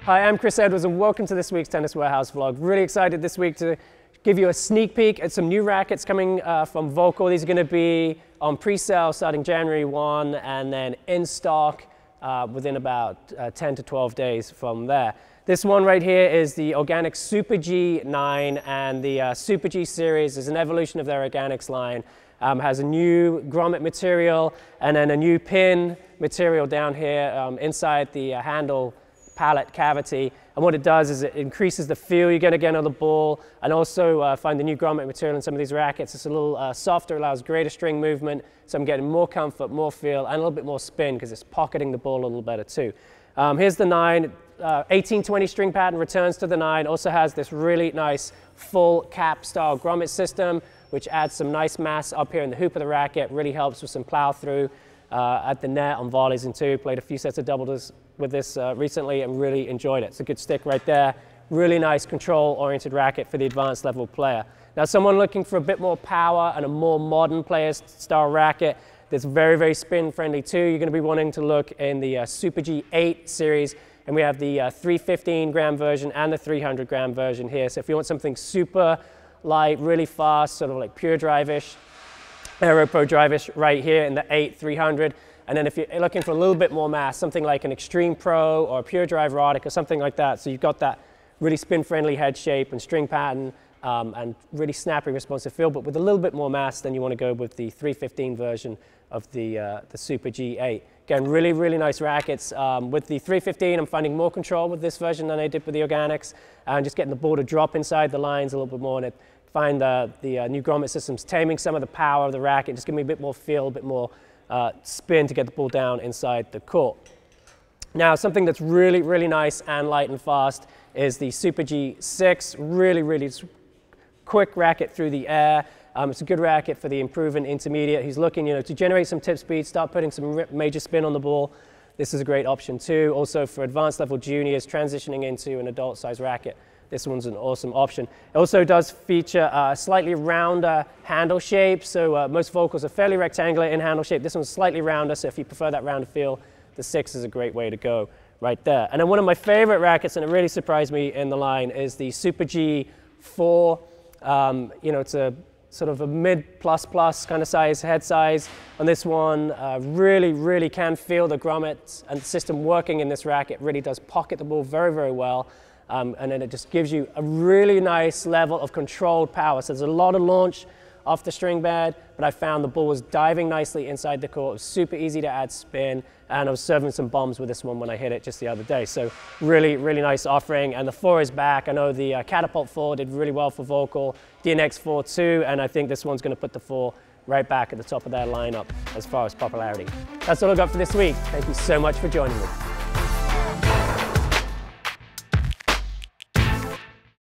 Hi, I'm Chris Edwards and welcome to this week's Tennis Warehouse vlog. Really excited this week to give you a sneak peek at some new rackets coming from Volkl. These are going to be on pre-sale starting January 1 and then in stock within about 10 to 12 days from there. This one right here is the Organic Super G9, and the Super G series is an evolution of their Organics line. Has a new grommet material and then a new pin material down here inside the handle pallet cavity, and what it does is it increases the feel you get again on the ball, and also find the new grommet material in some of these rackets. It's a little softer, allows greater string movement, so I'm getting more comfort, more feel, and a little bit more spin because it's pocketing the ball a little better too. Here's the 9, 1820 string pattern returns to the 9, also has this really nice full cap style grommet system, which adds some nice mass up here in the hoop of the racket, really helps with some plow through at the net on volleys and two. Played a few sets of doubles with this recently and really enjoyed it. It's a good stick right there. Really nice control-oriented racket for the advanced level player. Now, someone looking for a bit more power and a more modern player style racket that's very, very spin friendly too, you're going to be wanting to look in the Super G8 series, and we have the 315 gram version and the 300 gram version here. So if you want something super light, really fast, sort of like pure drive-ish, Aero Pro drive-ish right here in the 8 300. And then if you're looking for a little bit more mass, something like an Extreme Pro or a Pure Drive Rodic or something like that. So you've got that really spin-friendly head shape and string pattern and really snappy responsive feel, but with a little bit more mass, then you want to go with the 315 version of the Super G8. Again, really, really nice rackets. With the 315, I'm finding more control with this version than I did with the Organics, and just getting the ball to drop inside the lines a little bit more, and find the new grommet systems taming some of the power of the racket, just give me a bit more feel, a bit more spin to get the ball down inside the court. Now, something that's really, really nice and light and fast is the Super G6. Really, really quick racket through the air. It's a good racket for the improving intermediate who's looking, to generate some tip speed, start putting some major spin on the ball. This is a great option too. Also for advanced level juniors transitioning into an adult size racket, this one's an awesome option. It also does feature a slightly rounder handle shape. So most Volkls are fairly rectangular in handle shape. This one's slightly rounder, so if you prefer that rounder feel, the 6 is a great way to go right there. And then one of my favorite rackets, and it really surprised me in the line, is the Super G4. It's a sort of a mid plus kind of size, head size on this one. Really, really can feel the grommet and the system working in this racket. Really does pocket the ball very, very well. And then it just gives you a really nice level of controlled power. So there's a lot of launch off the string bed, but I found the ball was diving nicely inside the court. It was super easy to add spin, and I was serving some bombs with this one when I hit it just the other day. So really, really nice offering. And the 4 is back. I know the Catapult 4 did really well for Volkl, DNX 4 too, and I think this one's going to put the 4 right back at the top of their lineup as far as popularity. That's all I've got for this week. Thank you so much for joining me.